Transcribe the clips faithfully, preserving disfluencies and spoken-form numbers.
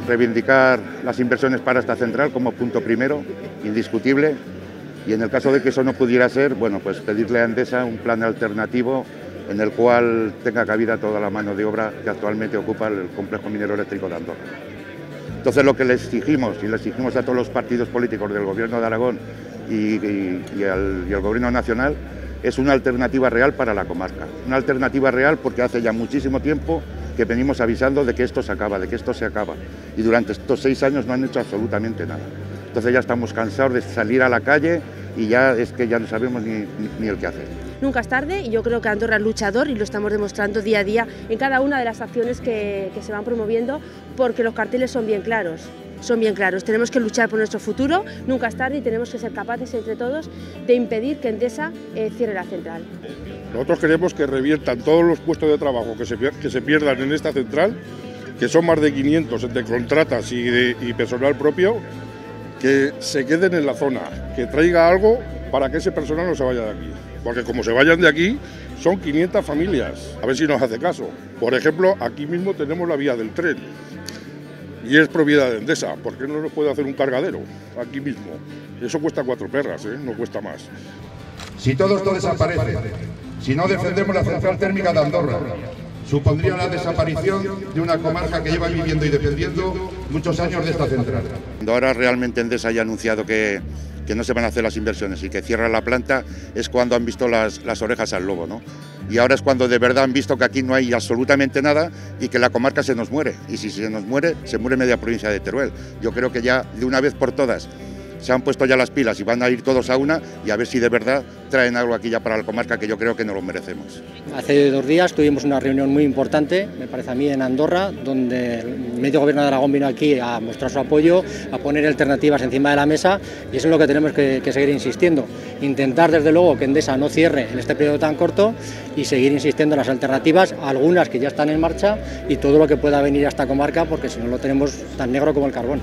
reivindicar las inversiones para esta central como punto primero, indiscutible, y en el caso de que eso no pudiera ser, bueno, pues pedirle a Endesa un plan alternativo en el cual tenga cabida toda la mano de obra que actualmente ocupa el complejo minero eléctrico de Andorra. Entonces lo que le exigimos, y le exigimos a todos los partidos políticos del Gobierno de Aragón y, y, y, al, y al Gobierno nacional, es una alternativa real para la comarca. Una alternativa real porque hace ya muchísimo tiempo que venimos avisando de que esto se acaba, de que esto se acaba. Y durante estos seis años no han hecho absolutamente nada. Entonces ya estamos cansados de salir a la calle y ya es que ya no sabemos ni, ni, ni el qué hacer. Nunca es tarde y yo creo que Andorra es luchador y lo estamos demostrando día a día en cada una de las acciones que, que se van promoviendo, porque los carteles son bien claros. Son bien claros, tenemos que luchar por nuestro futuro, nunca es tarde y tenemos que ser capaces entre todos de impedir que Endesa eh, cierre la central. Nosotros queremos que reviertan todos los puestos de trabajo que se, que se pierdan en esta central, que son más de quinientos entre contratas y, de, y personal propio, que se queden en la zona, que traiga algo para que ese personal no se vaya de aquí. Porque como se vayan de aquí, son quinientas familias, a ver si nos hace caso. Por ejemplo, aquí mismo tenemos la vía del tren. Y es propiedad de Endesa, ¿por qué no nos puede hacer un cargadero aquí mismo? Eso cuesta cuatro perras, ¿eh? No cuesta más. Si todo esto desaparece, si no defendemos la central térmica de Andorra, supondría la desaparición de una comarca que lleva viviendo y dependiendo muchos años de esta central. Cuando ahora realmente Endesa haya anunciado que, que no se van a hacer las inversiones y que cierra la planta, es cuando han visto las, las orejas al lobo, ¿no? Y ahora es cuando de verdad han visto que aquí no hay absolutamente nada y que la comarca se nos muere. Y si se nos muere, se muere media provincia de Teruel. Yo creo que ya de una vez por todas se han puesto ya las pilas y van a ir todos a una y a ver si de verdad traen algo aquí ya para la comarca, que yo creo que no lo merecemos. Hace dos días tuvimos una reunión muy importante, me parece a mí, en Andorra, donde el medio gobierno de Aragón vino aquí a mostrar su apoyo, a poner alternativas encima de la mesa, y eso es lo que tenemos que, que seguir insistiendo. Intentar desde luego que Endesa no cierre en este periodo tan corto y seguir insistiendo en las alternativas, algunas que ya están en marcha, y todo lo que pueda venir a esta comarca, porque si no lo tenemos tan negro como el carbón.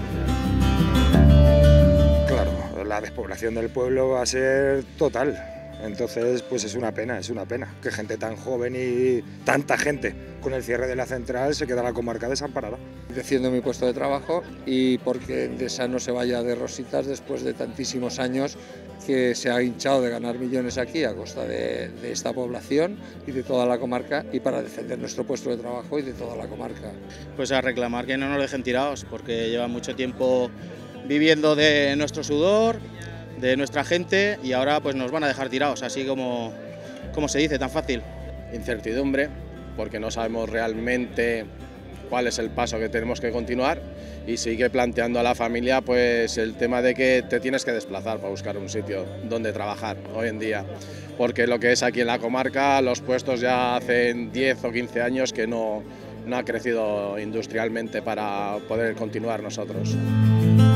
La despoblación del pueblo va a ser total, entonces pues es una pena, es una pena que gente tan joven y tanta gente con el cierre de la central se queda la comarca desamparada. Defiendo mi puesto de trabajo y porque Endesa no se vaya de rositas después de tantísimos años que se ha hinchado de ganar millones aquí a costa de, de esta población y de toda la comarca, y para defender nuestro puesto de trabajo y de toda la comarca. Pues a reclamar que no nos dejen tirados, porque lleva mucho tiempo viviendo de nuestro sudor, de nuestra gente, y ahora pues nos van a dejar tirados, así como, como se dice, tan fácil. Incertidumbre, porque no sabemos realmente cuál es el paso que tenemos que continuar, y sigue planteando a la familia pues el tema de que te tienes que desplazar para buscar un sitio donde trabajar hoy en día, porque lo que es aquí en la comarca, los puestos ya hacen diez o quince años que no, no ha crecido industrialmente para poder continuar nosotros.